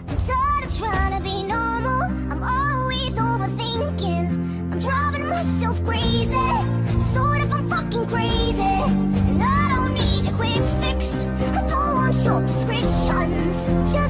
I'm tired of trying to be normal. I'm always overthinking. I'm driving myself crazy. Sort of, I'm fucking crazy. And I don't need your quick fix. I don't want your prescriptions. Just